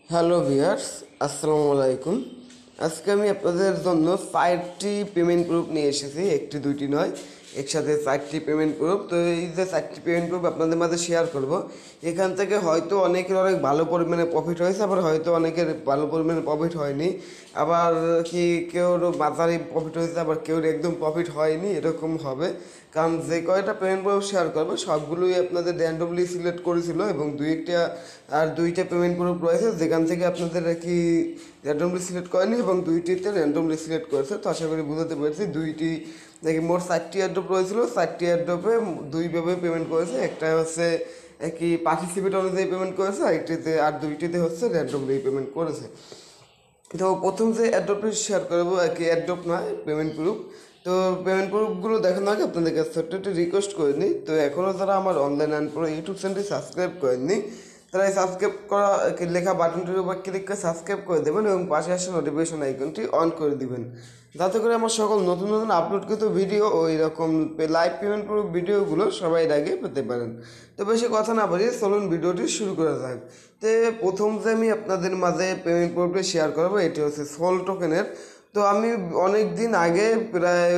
Hello viewers, আসসালামু আলাইকুম। আজকে আমি আপনাদের জন্য 4টি পেমেন্ট প্রুফ নিয়ে এসেছি, একটি দুইটি নয়, একসাথে 4টি পেমেন্ট প্রুফ। তো এই যে 4টি পেমেন্ট প্রুফ আপনাদের মাঝে শেয়ার করব, এখান থেকে হয়তো অনেকের অনেক ভালো পরিমাণে প্রফিট হয়েছে, আবার হয়তো অনেকের ভালো পরিমাণে প্রফিট হয়নি, আবার কি কেউর মাঝারি প্রফিট হয়েছে, আবার কেউর একদম প্রফিট হয়নি, এরকম হবে। কারণ যে কয়টা পেমেন্ট প্রুফ শেয়ার করবো সবগুলোই আপনাদের র্যান্ডমলি সিলেক্ট করেছিল, এবং দুইটা পেমেন্ট প্রুফ রয়েছে যেখান থেকে আপনাদের আর কি র্যান্ডমলি সিলেক্ট করেনি, এবং দুইটিতে র্যান্ডমলি সিলেক্ট করেছে। তো আশা করি বুঝতে পেরেছি। দুইটি দেখি মোট 4টি এয়ারড্রপ রয়েছিল, 4টি এয়ারড্রপে দুইভাবে পেমেন্ট করেছে। একটা হচ্ছে কি পার্টিসিপেট অনুযায়ী পেমেন্ট করেছে, আর দুইটিতে হচ্ছে র্যান্ডমলি পেমেন্ট করেছে। তো প্রথম যে অ্যাড্রপটি শেয়ার করবো আর কি, অ্যাড্রপ নয়, পেমেন্ট প্রুফ। তো পেমেন্ট প্রুফগুলো দেখানো আগে আপনাদের কাছে ছোট্ট একটি রিকোয়েস্ট করে নিই। তো এখনও যারা আমার অনলাইন আর্ন প্রো ইউটিউব চ্যানেলটি সাবস্ক্রাইব করেননি, তারা এই সাবস্ক্রাইব করা লেখা বাটনটির উপর ক্লিক করে সাবস্ক্রাইব করে দেবেন, এবং পাশে আসা নোটিফিকেশন আইকনটি অন করে দিবেন, যাতে করে আমার সকল নতুন নতুন আপলোডকৃত ভিডিও ও এরকম লাইভ পেমেন্ট প্রুফ ভিডিওগুলো সবাই আগে পেতে পারেন। তো বেশি কথা না বাড়িয়ে চলুন ভিডিওটি শুরু করা যাক। তো প্রথম যে আমি আপনাদের মাঝে পেমেন্ট প্রুফটি শেয়ার করবো, এটি হচ্ছে সোল টোকেনের। তো আমি অনেক দিন আগে, প্রায়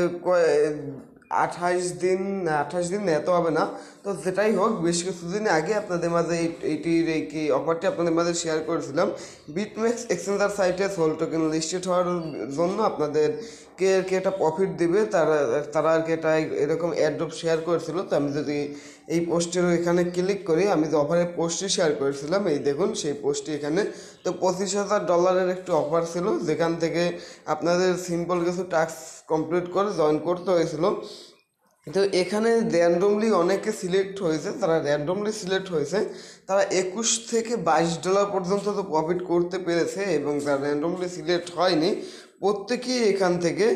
28 দিন এত হবে না, তো যেটাই হোক, বেশ কিছুদিন আগে আপনাদের মাঝে এইটির এই কি অফারটি আপনাদের মাঝে শেয়ার করেছিলাম। বিটমেক্স এক্সচেঞ্জার সাইটে সোল টোকেন লিস্টেড হওয়ার জন্য আপনাদের কে কে একটা প্রফিট দিবে, তারা তারা আর কি এটা এরকম অ্যাড্রপ শেয়ার করেছিল। তো আমি যদি এই পোস্টের এখানে ক্লিক করি, আমি যে অফারের পোস্টটি শেয়ার করেছিলাম, এই দেখুন সেই পোস্টটি এখানে। তো $25,000 একটি অফার ছিল, যেখান থেকে আপনাদের সিম্পল কিছু টাস্ক কমপ্লিট করে জয়েন করতে হয়েছিল। তো এখানে র্যান্ডমলি অনেকে সিলেক্ট হয়েছে, তারা $21 থেকে $22 পর্যন্ত তো প্রফিট করতে পেরেছে, এবং যারা র্যান্ডমলি সিলেক্ট হয়নি প্রত্যেকেই এখান থেকে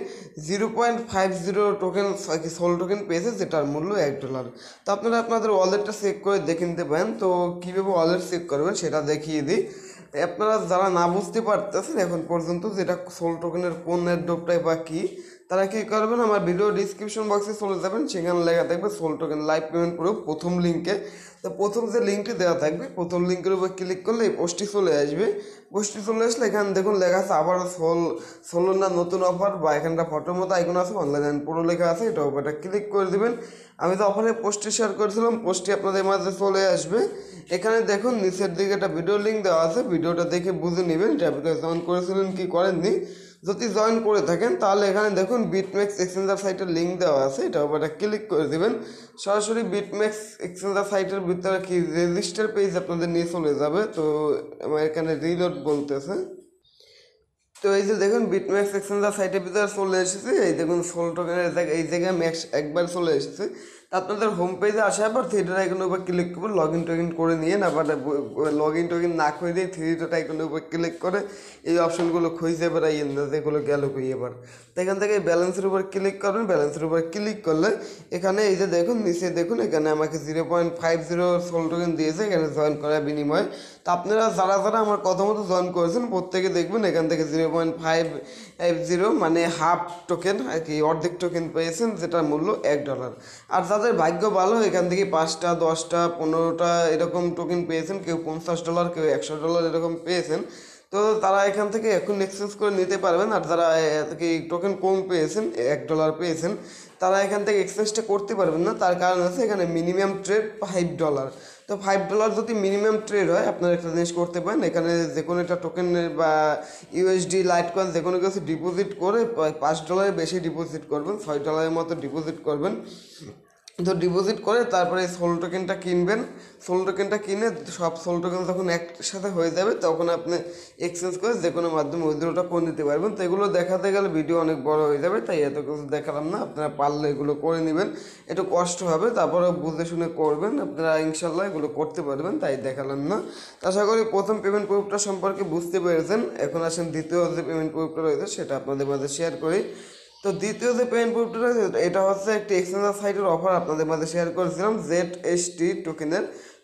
0.50 টোকেন সোল টোকেন পেয়েছে, যেটার মূল্য $1। তো আপনারা আপনাদের ওয়ালেটটা চেক করে দেখে নিতে পারেন। তো কীভাবে ওয়ালেট চেক করবেন সেটা দেখিয়ে দিই। আপনারা যারা না বুঝতে পারতেছেন এখন পর্যন্ত যেটা সোল টোকেনের কোন অ্যাড্রপটাই বা কী, তারা কী করবেন, আমার ভিডিও ডিসক্রিপশন বক্সে চলে যাবেন, সেখানে লেখা থাকবে sol token live payment proof প্রথম লিঙ্কে। তো প্রথম যে লিঙ্কটি দেওয়া থাকবে, প্রথম লিঙ্কের উপর ক্লিক করলে এই পোস্টটি চলে আসবে। পোস্টটি চলে আসলে এখানে দেখুন লেখা আছে আবার সোলোর না নতুন অফার, বা এখানটা ফটোর মতো আইকন আছে, অনলাইন আর্ন প্রো লেখা আছে, এটা উপরটা ক্লিক করে দেবেন। আমি তো অফারে পোস্টটি শেয়ার করেছিলাম, পোস্টটি আপনাদের মাঝে চলে আসবে। এখানে দেখুন নিচের দিকে একটা ভিডিও লিঙ্ক দেওয়া আছে, ভিডিওটা দেখে বুঝে নেবেন এটা আপনি জয়েন করেছিলেন কি করেননি। যদি জয়েন করে থাকেন তাহলে এখানে দেখুন বিটমেক্স এক্সচেঞ্জার সাইটের লিঙ্ক দেওয়া আছে, এটা উপর ক্লিক করে দেবেন। সরাসরি বিটমেক্স এক্সচেঞ্জার সাইটের ভিতরে কি রেজিস্টার পেজ আপনাদের নিয়ে চলে যাবে। তো আমার এখানে রিলোড বলতেছে। তো এই যে দেখুন বিটমেক্স এক্সচেঞ্জার সাইটের ভিতরে চলে এসেছে, এই দেখুন সোল টোকেনের এই জায়গায় ম্যাক্স একবার চলে এসেছে। আপনাদের হোম পেজে আসার পর থ্রি ডট আইকনের উপর ক্লিক করবেন, লগ ইন টোগিন করে নিয়ে, আবার লগ ইন টোগিন না করে দিয়ে থ্রি ডট আইকনের উপর ক্লিক করে এই অপশনগুলো খুঁজে বেড়াইয়েন না যেগুলো গেল কই এবার। তো এখান থেকে ব্যালেন্সের উপর ক্লিক করবেন, ব্যালেন্সের উপর ক্লিক করলে এখানে এই যে দেখুন নিচে দেখুন এখানে আমাকে 0.50 সোল টোকেন দিয়েছে এখানে জয়েন করার বিনিময়ে। তো আপনারা যারা যারা আমার কথা মতো জয়েন করেছেন প্রত্যেকে দেখবেন এখান থেকে 0.50 মানে হাফ টোকেন আর কি, অর্ধেক টোকেন পেয়েছেন, যেটার মূল্য $1। আর যাদের ভাগ্য ভালো এখান থেকে 5টা 10টা 15টা এরকম টোকেন পেয়েছেন, কেউ $50 কেউ $100 এরকম পেয়েছেন। তো তারা এখান থেকে এখন এক্সচেঞ্জ করে নিতে পারবেন। আর যারা কি টোকেন কম পেয়েছেন, $1 পেয়েছেন, তারা এখান থেকে এক্সচেঞ্জটা করতে পারবেন না। তার কারণ আছে এখানে মিনিমাম ট্রেড $5। তো $5 যদি মিনিমাম ট্রেড হয় আপনারা একটা জিনিস করতে পারেন, এখানে যে কোনো একটা টোকেনের বা ইউএসডি লাইট কয়েন যে কোনো কিছু ডিপোজিট করে $5 বেশি ডিপোজিট করবেন, $6 মতো ডিপোজিট করবেন। তো ডিপোজিট করে তারপরে সোল টোকেনটা কিনবেন। সোল টোকেনটা কিনে সব সোল টোকেন যখন একসাথে হয়ে যাবে তখন আপনি এক্সচেঞ্জ করে যে কোনো মাধ্যমে উইথড্রটা করে নিতে পারবেন। তো এগুলো দেখাতে গেলে ভিডিও অনেক বড় হয়ে যাবে, তাই এত কিছু দেখালাম না। আপনারা পারলে এগুলো করে নেবেন, একটু কষ্ট হবে, তারপরে বুঝে শুনে করবেন, আপনারা ইনশাল্লাহ এগুলো করতে পারবেন, তাই দেখালাম না। আশা করি প্রথম পেমেন্ট প্রুফটা সম্পর্কে বুঝতে পেরেছেন। এখন আসেন দ্বিতীয় যে পেমেন্ট প্রুফটা রয়েছে সেটা আপনাদের মাঝে শেয়ার করি। তো দ্বিতীয় যে পেমেন্ট প্রুফটা রয়েছে এটা হচ্ছে একটি এক্সচেঞ্জার সাইটের অফার আপনাদের মাঝে শেয়ার করেছিলাম ZST টোকেনের। তো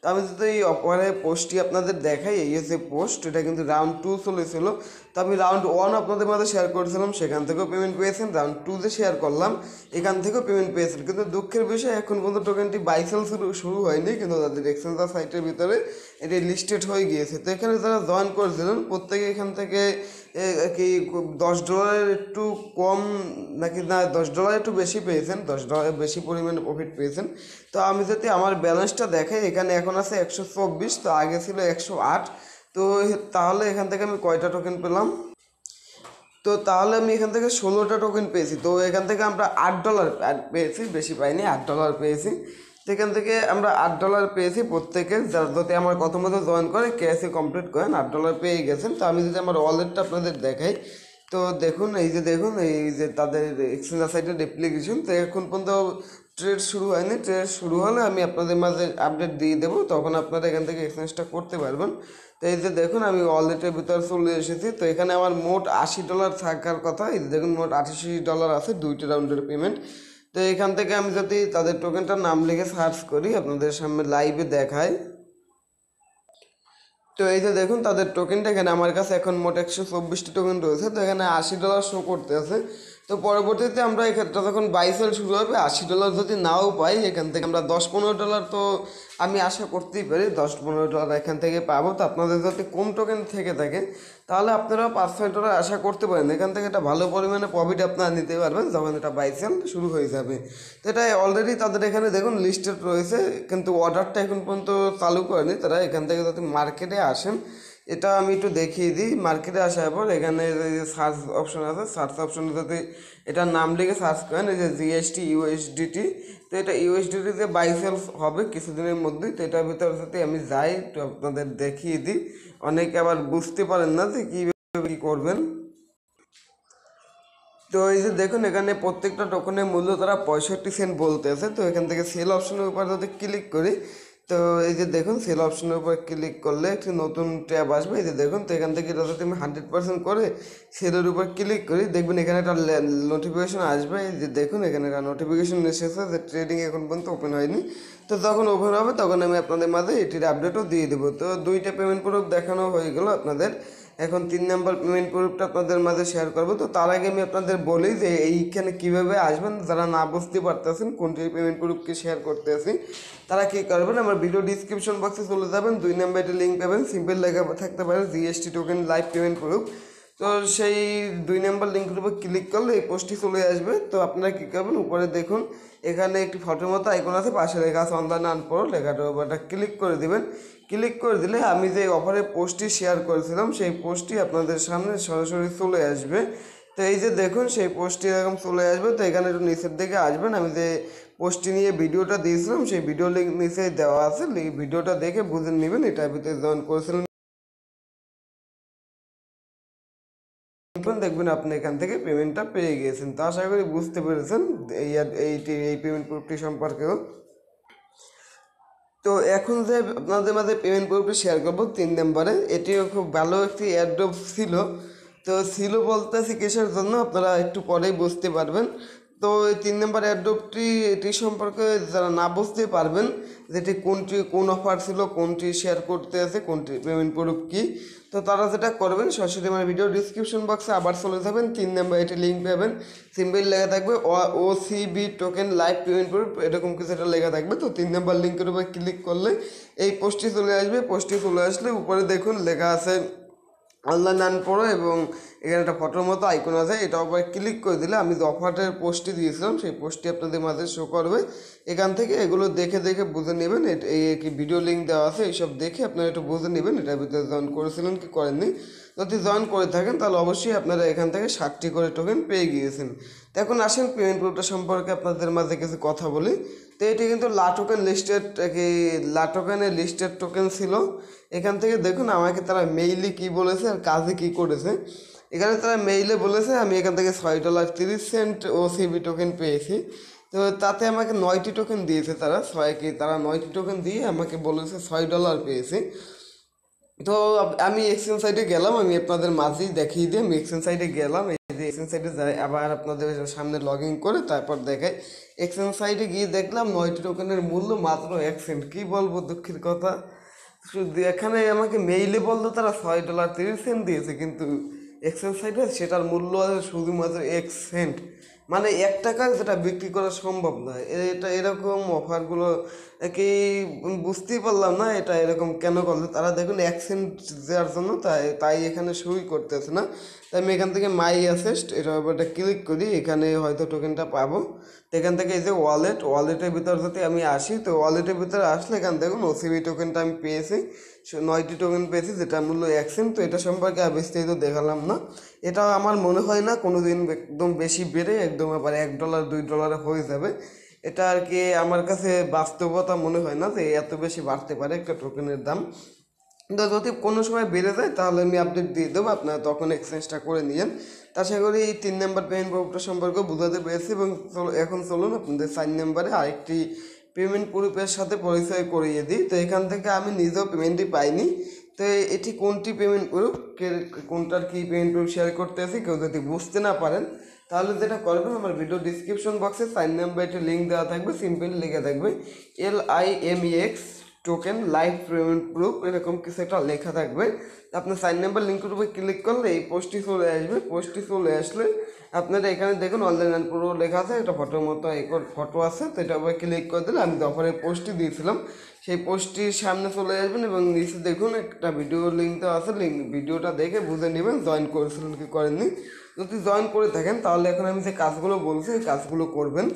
তো আমি যদি এই অফারের পোস্টটি আপনাদের দেখাই, এই হচ্ছে পোস্ট, এটা কিন্তু রাউন্ড 2 চলেছিল। তো আমি রাউন্ড 1 আপনাদের মাঝে শেয়ার করেছিলাম, সেখান থেকেও পেমেন্ট পেয়েছেন। রাউন্ড 2 যে শেয়ার করলাম, এখান থেকেও পেমেন্ট পেয়েছেন। কিন্তু দুঃখের বিষয় এখন পর্যন্ত টোকেনটি বাইসেল শুরু হয়নি, কিন্তু তাদের এক্সচেঞ্জার সাইটের ভিতরে এটি লিস্টেড হয়ে গিয়েছে। তো এখানে যারা জয়েন করেছিলেন প্রত্যেকে এখান থেকে কি $10 একটু কম নাকি না $10 একটু বেশি পেয়েছেন, $10 বেশি পরিমাণে প্রফিট পেয়েছেন। তো আমি যদি আমার ব্যালেন্সটা দেখাই, এখানে এখন আছে 124, তো আগে ছিল 108। তো তাহলে এখান থেকে আমি কয়টা টোকেন পেলাম? তো তাহলে আমি এখান থেকে 16টা টোকেন পেয়েছি। তো এখান থেকে আমরা $8 পেয়েছি, বেশি পাইনি, $8 পেয়েছি। তো এখান থেকে আমরা $8 পেয়েছি প্রত্যেকে, যদি আমার কথা মতো জয়েন করে কেএসি কমপ্লিট করেন $8 পেয়ে গেছেন। তো আমি যদি আমার ওয়ালেটটা আপনাদের দেখাই, তো দেখুন এই যে তাদের এক্সচেঞ্জার সাইটের অ্যাপ্লিকেশন। তো এখন পর্যন্ত ট্রেড শুরু হয়নি, ট্রেড শুরু হলে আমি আপনাদের মাঝে আপডেট দিয়ে দেবো, তখন আপনারা এখান থেকে এক্সচেঞ্জটা করতে পারবেন। তো এই যে দেখুন আমি ওয়ালেটের ভিতরে চলে এসেছি। তো এখানে আমার মোট $80 থাকার কথা, এই যে দেখুন মোট $88 আছে, 2টি রাউন্ডের পেমেন্ট। তো এখান থেকে আমি যদি তাদের টোকেনটার নাম লিখে সার্চ করি, আপনাদের সামনে লাইভে দেখায়। তো এই যে দেখুন তাদের টোকেনটা, এখানে আমার কাছে এখন মোট 124টি টোকেন রয়েছে। তো এখানে $80 শো করতে আছে। তো পরবর্তীতে আমরা এক্ষেত্রে যখন বাইসেল শুরু হবে, $80 যদি নাও পাই, এখান থেকে আমরা $10-15 তো আমি আশা করতেই পারি $10-15 এখান থেকে পাবো। তো আপনাদের যদি কম টোকেন থেকে থাকে, তাহলে আপনারা $5-6 আশা করতে পারেন। এখান থেকে একটা ভালো পরিমাণে প্রফিট আপনারা নিতে পারবেন যখন এটা বাইসেল শুরু হয়ে যাবে। তো এটা অলরেডি তাদের এখানে দেখুন লিস্টেড রয়েছে, কিন্তু অর্ডারটা এখন পর্যন্ত চালু করেনি তারা। এখান থেকে যদি মার্কেটে আসেন, এটা আমি একটু দেখিয়ে দিই। মার্কেটে আসার পর এখানে সার্চ অপশন আছে, সার্চ অপশনে যদি এটার নাম লিখে সার্চ করেন, এই যে জিএসটি ইউএসডিটি, তো এটা ইউএসডিটিতে বাইসেল হবে কিছুদিনের মধ্যেই। তো এটার ভিতরে যদি আমি যাই, তো আপনাদের দেখিয়ে দিই, অনেকে আবার বুঝতে পারেন না যে কীভাবে কী করবেন। তো এই যে দেখুন এখানে প্রত্যেকটা টোকনের মূল্য তারা 65 সেন্ট বলতেছে। তো এখান থেকে সেল অপশনের উপর যদি ক্লিক করি, তো এই যে দেখুন সেল অপশনের উপর ক্লিক করলে একটি নতুন ট্যাব আসবে। এই যে দেখুন, তো এখান থেকে যদি আমি 100% করে সেলের উপর ক্লিক করি, দেখবেন এখানে একটা নোটিফিকেশন আসবে। এই যে দেখুন এখানে একটা নোটিফিকেশন এসেছে যে ট্রেডিং এখন পর্যন্ত ওপেন হয়নি। তো যখন ওপেন হবে তখন আমি আপনাদের মাঝে এটির আপডেটও দিয়ে দেবো। তো 2টা পেমেন্ট প্রুফ দেখানো হয়ে গেল আপনাদের। এখন 3 নম্বর পেমেন্ট প্রুফটা আপনাদের মাঝে শেয়ার করবো। তো তার আগে আমি আপনাদের বলি যে এইখানে কীভাবে আসবেন, যারা না বুঝতে পারতেছেন কোনটি পেমেন্ট প্রুফকে শেয়ার করতে আসি, তারা কী করবেন, আমার ভিডিও ডিসক্রিপশন বক্সে চলে যাবেন, 2 নম্বরে লিঙ্ক পাবেন, সিম্পল লেখা থাকতে পারে GST token live payment proof. তো সেই 2 নম্বর লিঙ্কের উপর ক্লিক করলে এই পোস্টটি চলে আসবে। তো আপনারা কী করবেন, উপরে দেখুন এখানে একটি ফটোর মতো আইকন আছে, পাশে লেখা আছে অনলাইন আর্ন প্রো, লেখাটার উপর ক্লিক করে দেবেন। ক্লিক করে দিলে আমি যে অফারের পোস্টটি শেয়ার করেছিলাম, সেই পোস্টটি আপনাদের সামনে সরাসরি চলে আসবে। তো এই যে দেখুন সেই পোস্টটি এরকম চলে আসবে। তো এখানে একটু নিচের দিকে আসবেন, আমি যে পোস্টটি নিয়ে ভিডিওটা দিয়েছিলাম সেই ভিডিও লিঙ্ক নিচে দেওয়া আছে, ভিডিওটা দেখে বুঝে নেবেন এটার ভিতরে জয়েন করেছিলেন, দেখবেন আপনি এখান থেকে পেমেন্টটা পেয়ে গিয়েছেন। তো আশা করি বুঝতে পেরেছেন এই পেমেন্ট প্রুফটি সম্পর্কেও। তো এখন যে আপনাদের মাঝে পেমেন্ট প্রুফটি শেয়ার করবো 3 নম্বরে, এটিও খুব ভালো একটি অ্যাড্রপ ছিল। তো ছিল বলতেছি কিসের জন্য, আপনারা একটু পরেই বুঝতে পারবেন। তো এই 3 নম্বর অ্যাড্রপটি, এটি সম্পর্কে যারা না বুঝতে পারবেন যেটি কোন অফার ছিল, কোনটি শেয়ার করতে আছে, কোনটি পেমেন্ট প্রুফ কী, তো তারা যেটা করবেন সরাসরি আমার ভিডিও ডিসক্রিপশন বক্সে আবার চলে যাবেন, 3 নম্বর এটি লিঙ্ক পাবেন, সিম্পল লেখা থাকবে OCB token live payment proof, এরকম কিছু একটা লেখা থাকবে। তো 3 নম্বর লিঙ্কের উপর ক্লিক করলে এই পোস্টটি চলে আসবে। পোস্টটি চলে আসলে উপরে দেখুন লেখা আছে অনলাইন আর্ন প্রো, এবং এখানে একটা ফটোর মতো আইকন আছে, এটা উপরে ক্লিক করে দিলে আমি যে অফারের পোস্টটি দিয়েছিলাম সেই পোস্টটি আপনাদের মাঝে শো করবে। এখান থেকে এগুলো দেখে দেখে বুঝে নেবেন, এই কি ভিডিও লিঙ্ক দেওয়া আছে, এইসব দেখে আপনারা একটু বুঝে নেবেন এটার ভিতরে জয়েন করেছিলেন কি করেননি। যদি জয়েন করে থাকেন তাহলে অবশ্যই আপনারা এখান থেকে 60টি করে টোকেন পেয়ে গিয়েছেন। তো এখন আসেন পেমেন্ট প্রুফটা সম্পর্কে আপনাদের মাঝে কিছু কথা বলি। তো এটি কিন্তু লাটোকেনের লিস্টেড টোকেন ছিল। এখান থেকে দেখুন আমাকে তারা মেইলে কি বলেছে আর কাজে কি করেছে। এখানে তারা মেইলে বলেছে আমি এখান থেকে $6.30 ওসিবি টোকেন পেয়েছি। তো তাতে আমাকে 9টি টোকেন দিয়েছে তারা, তারা 9টি টোকেন দিয়ে আমাকে বলেছে $6 পেয়েছি। তো আমি এক্সচেঞ্জ সাইটে গেলাম, আমি আপনাদের মাঝেই দেখিয়ে দিই, আমি এক্সচেঞ্জ সাইটে গেলাম, এক্সচেঞ্জ সাইটে যাই, আবার আপনাদের সামনে লগ ইন করে তারপর দেখাই। এক্সচেঞ্জ সাইটে গিয়ে দেখলাম 9টি টোকেনের মূল্য মাত্র 1 সেন্ট। কী বলবো, দুঃখের কথা। শুধু এখানে আমাকে মেইলে বলতো তারা $6.30 দিয়েছে, কিন্তু এক্সচেঞ্জ সাইটে সেটার মূল্য আছে শুধুমাত্র 1 সেন্ট, মানে 1 টাকায় যেটা বিক্রি করা সম্ভব নয়। এটা এরকম অফারগুলো কি বুঝতেই পারলাম না, এটা এরকম কেন করলো তারা। দেখুন 1 সেন্ট দেওয়ার জন্য তাই এখানে সই করতেছে না। তাই আমি এখান থেকে মাই অ্যাসেস্ট এটার উপর ক্লিক করি, এখানে হয়তো টোকেনটা পাবো। তো এখান থেকে এই যে ওয়ালেটের ভিতর যদি আমি আসি, তো ওয়ালেটের ভিতরে আসলে এখানে দেখুন ওসিবি টোকেনটা আমি পেয়েছি, 9টি টোকেন পেয়েছি যেটা মূল্য 1 সেন্ট। তো এটা সম্পর্কে আর বিস্তারিত দেখালাম না। এটা আমার মনে হয় না কোনো দিন একদম বেশি বেড়ে একদম আবার $1 $2 হয়ে যাবে। এটা আর কি আমার কাছে বাস্তবতা মনে হয় না যে এত বেশি বাড়তে পারে একটা টোকেনের দাম। কিন্তু যদি কোনো সময় বেড়ে যায় তাহলে আমি আপডেট দিয়ে দেবো, আপনারা তখন এক্সচেঞ্জটা করে নিয়েন। তা আশা করি এই 3 নাম্বার পেমেন্ট প্রুফটা সম্পর্কে বোঝাতে পেরেছি। এবং এখন চলুন আপনাদের 4 নাম্বারে আরেকটি পেমেন্ট প্রুফের সাথে পরিচয় করিয়ে দিই। তো এখান থেকে আমি নিজেও পেমেন্টই পাইনি। তো এটি কোনটি পেমেন্ট প্রুফ, কোনটার কি পেমেন্ট প্রুফ শেয়ার করতেছি, কেউ যদি বুঝতে না পারেন তাহলে যেটা করবেন, আমার ভিডিও ডিসক্রিপশন বক্সে 4 নাম্বারটি লিঙ্ক দেওয়া থাকবে, সিম্পলি লিখে থাকবে LIMEX token live payment proof, এরকম কিছু একটা লেখা থাকবে। আপনার 4 নাম্বার লিঙ্কের উপরে ক্লিক করলে এই পোস্টটি চলে আসবে। পোস্টটি চলে আসলে আপনারা এখানে দেখুন অনলাইন পুরো লেখা আছে, একটা ফটোর মতো ফটো আছে। তো এটা উপরে ক্লিক করে দিলে আমি যখন এই পোস্টটি দিয়েছিলাম সেই পোস্টটির সামনে চলে আসবেন এবং নিচে দেখুন একটা ভিডিও লিঙ্ক তো আছে, ভিডিওটা দেখে বুঝে নেবেন জয়েন করেছিলেন কি করেননি। যদি জয়েন করে থাকেন তাহলে এখন আমি যে কাজগুলো বলছি এই কাজগুলো করবেন।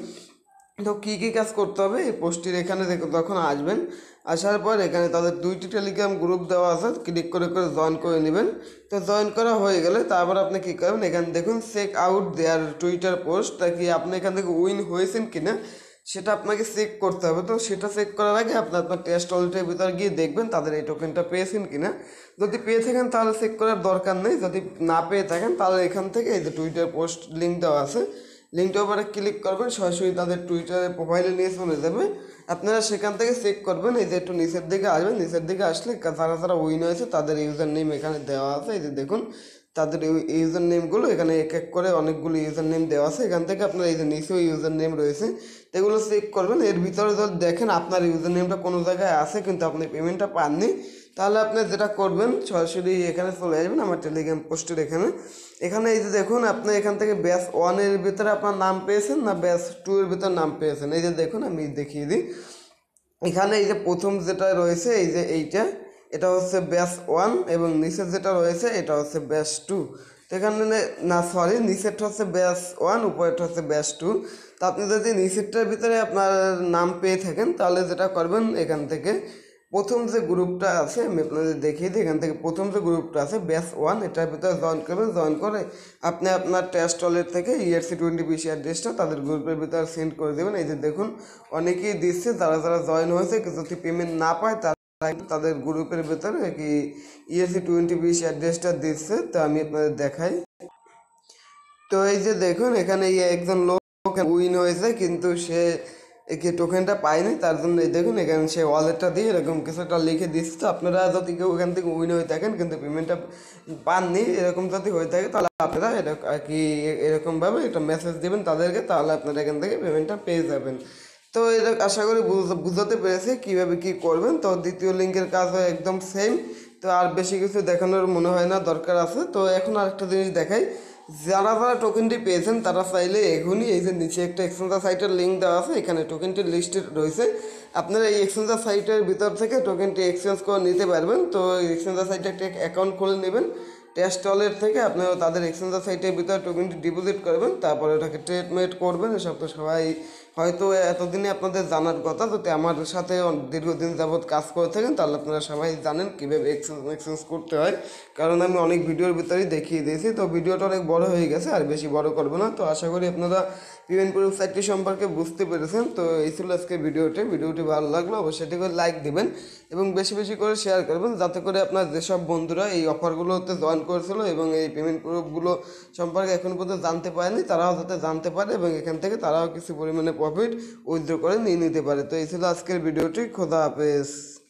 তো কী কী কাজ করতে হবে, এই পোস্টটির এখানে যখন আসবেন, আসার পর এখানে তাদের 2টি টেলিগ্রাম গ্রুপ দেওয়া আছে, ক্লিক করে করে জয়েন করে নেবেন। তো জয়েন করা হয়ে গেলে তারপর আপনি কী করবেন, এখানে দেখুন check out their Twitter post, তা কি আপনি এখান থেকে উইন হয়েছেন কিনা সেটা আপনাকে চেক করতে হবে। তো সেটা চেক করার আগে আপনার টেস্ট ওয়ালেটের ভিতর গিয়ে দেখবেন তাদের এই টোকেনটা পেয়েছেন কিনা। যদি পেয়ে থাকেন তাহলে চেক করার দরকার নেই, যদি না পেয়ে থাকেন তাহলে এখান থেকে এই যে টুইটার পোস্ট লিঙ্ক দেওয়া আছে, লিঙ্কটার উপরে ক্লিক করবেন, সরাসরি তাদের টুইটারের প্রোফাইলে নিয়ে চলে যাবে। আপনারা সেখান থেকে চেক করবেন। এই যে একটু নিচের দিকে আসবেন, নিচের দিকে আসলে যারা যারা উইন হয়েছে তাদের ইউজার নেম এখানে দেওয়া আছে। এই যে দেখুন তাদের ইউজার নেমগুলো এখানে এক এক করে অনেকগুলো ইউজার নেম দেওয়া আছে। এখান থেকে আপনার এই যে নিচেও ইউজার নেম রয়েছে, এগুলো চেক করবেন। এর ভিতরে যদি দেখেন আপনার ইউজার নেমটা কোনো জায়গায় আছে কিন্তু আপনি পেমেন্টটা পাননি, তাহলে আপনি যেটা করবেন সরাসরি এখানে চলে আসবেন আমার টেলিগ্রাম পোস্টের এখানে এই যে দেখুন আপনি এখান থেকে ব্যাচ 1-এর ভিতরে আপনার নাম পেয়েছেন না ব্যাচ 2-এর ভিতরে নাম পেয়েছেন। এই যে দেখুন আমি দেখিয়ে দিই, এখানে এই যে প্রথম যেটা রয়েছে এই যে এটা হচ্ছে ব্যাচ 1 এবং নিচের যেটা রয়েছে এটা হচ্ছে ব্যাচ 2। তো এখানে না সরি, নিচেরটা হচ্ছে ব্যাচ 1, উপরেরটা হচ্ছে ব্যাচ 2। তো আপনি যদি নিচেরটার ভিতরে আপনার নাম পেয়ে থাকেন তাহলে যেটা করবেন, এখান থেকে প্রথম যে গ্রুপটা আছে আমি আপনাদের দেখিয়ে দিই। এখান থেকে প্রথম যে গ্রুপটা আছে ব্যাচ 1, এটার ভিতরে জয়েন করবেন। জয়েন করে আপনি আপনার টেস্ট ওয়ালেট থেকে ERC20BC অ্যাড্রেসটা তাদের গ্রুপের ভিতরে সেন্ড করে দেবেন। এই যে দেখুন অনেকেই দিচ্ছে, যারা যারা জয়েন হয়েছে যদি পেমেন্ট না পায় তাদের গ্রুপের ভিতরে কি ERC20BC অ্যাড্রেসটা দিচ্ছে। তো আমি আপনাদের দেখাই। তো এই যে দেখুন এখানে একজন লোক উইন হয়েছে কিন্তু সে কি টোকেনটা পায়নি, তার জন্য এই দেখুন এখানে সে ওয়ালেটটা দিয়ে এরকম কিছু একটা লিখে দিচ্ছে। তো আপনারা যদি কেউ এখান থেকে উইন হয়ে থাকেন কিন্তু পেমেন্টটা পাননি, এরকম যদি হয়ে থাকে তাহলে আপনারা আর কি এরকমভাবে একটা মেসেজ দেবেন তাদেরকে, তাহলে আপনারা এখান থেকে পেমেন্টটা পেয়ে যাবেন। তো এটা আশা করি বুঝাতে পেরেছি কীভাবে কী করবেন। তো দ্বিতীয় লিঙ্কের কাজও একদম সেম। তো আর বেশি কিছু দেখানোর মনে হয় না দরকার আছে। তো এখন আরেকটা জিনিস দেখাই, যারা যারা টোকেনটি পেয়েছেন তারা চাইলে এখনই এই যে নিচে একটা এক্সচেঞ্জার সাইটের লিঙ্ক দেওয়া আছে, এখানে টোকেনটির লিস্টে রয়েছে। আপনারা এই এক্সচেঞ্জার সাইটের ভিতর থেকে টোকেনটি এক্সচেঞ্জ করে নিতে পারবেন। তো এক্সচেঞ্জার সাইটে একটা অ্যাকাউন্ট খুলে নেবেন, টেস্ট ওয়ালেট থেকে আপনারা তাদের এক্সচেঞ্জার সাইটের ভিতরে টোকেনটি ডিপোজিট করবেন, তারপরে ওটাকে ট্রেডমেট করবেন। এসব তো সবাই হয়তো এতদিনে আপনাদের জানার কথা। যদি আমার সাথে দীর্ঘদিন যাবৎ কাজ করে থাকেন তাহলে আপনারা সবাই জানেন কীভাবে এক্সচেঞ্জ করতে হয়, কারণ আমি অনেক ভিডিওর ভিতরেই দেখিয়ে দিয়েছি। তো ভিডিওটা অনেক বড় হয়ে গেছে, আর বেশি বড় করবো না। তো আশা করি আপনারা পেমেন্ট প্রুফ সাইটটি সম্পর্কে বুঝতে পেরেছেন। তো এই ছিল আজকে ভিডিওটি ভালো লাগলো অবশ্যই এটি করে লাইক দিবেন এবং বেশি বেশি করে শেয়ার করবেন, যাতে করে আপনার যেসব বন্ধুরা এই অফারগুলোতে জয়েন করেছিল এবং এই পেমেন্ট প্রুফগুলো সম্পর্কে এখন পর্যন্ত জানতে পারেনি তারাও যাতে জানতে পারে এবং এখান থেকে তারাও কিছু পরিমাণে প্রফিট উইথড্র করে নিয়ে নিতে পারে। তো এই ছিল আজকের ভিডিওটি। খোদা হাফেজ।